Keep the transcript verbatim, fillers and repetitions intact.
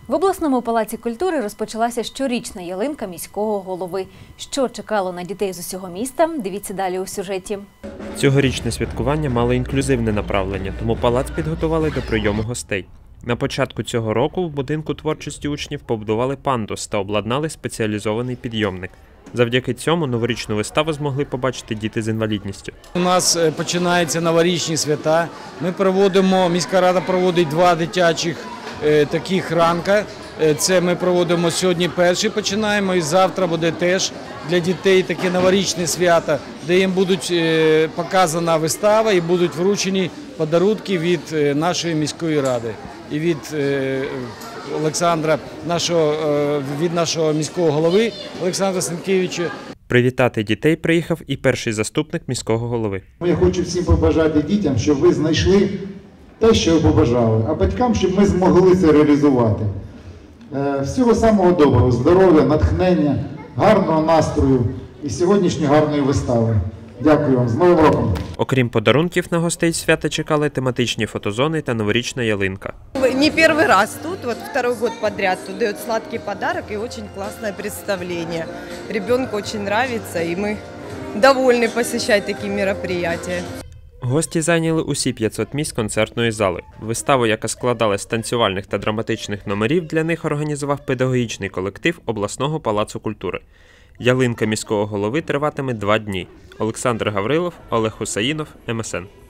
В обласному палаці культури розпочалася щорічна ялинка міського голови. Що чекало на дітей з усього міста, дивіться далі у сюжеті. Цьогорічне святкування мало інклюзивне направлення, тому палац підготували до прийому гостей. На початку цього року в будинку творчості учнів побудували пандус та обладнали спеціалізований підйомник. Завдяки цьому новорічну виставу змогли побачити діти з інвалідністю. У нас починаються новорічні свята. Ми проводимо, міська рада проводить два дитячих е, таких ранка. Це ми проводимо сьогодні перший, починаємо, і завтра буде теж для дітей таке новорічне свято, де їм будуть е, показана вистава і будуть вручені подарунки від е, нашої міської ради і від е, Олександра, нашого, від нашого міського голови Олександра Сенкевича. Привітати дітей приїхав і перший заступник міського голови. Я хочу всім побажати дітям, щоб ви знайшли те, що ви побажали, а батькам, щоб ми змогли це реалізувати. Всього самого доброго, здоров'я, натхнення, гарного настрою і сьогоднішньої гарної вистави. Дякую вам. З Новим роком! Окрім подарунків, на гостей свята чекали тематичні фотозони та новорічна ялинка. Не перший раз тут, вот второй год подряд, тут дают сладкий подарок и очень классное представление. Ребенку очень нравится, и мы довольны посещать такие мероприятия. Гості зайняли усі п'ятсот місць концертної зали. Виставу, яка складалась з танцювальних та драматичних номерів, для них організував педагогічний колектив обласного палацу культури. Ялинка міського голови триватиме два дні. Олександр Гаврилов, Олег Хусаїнов, ем ес ен.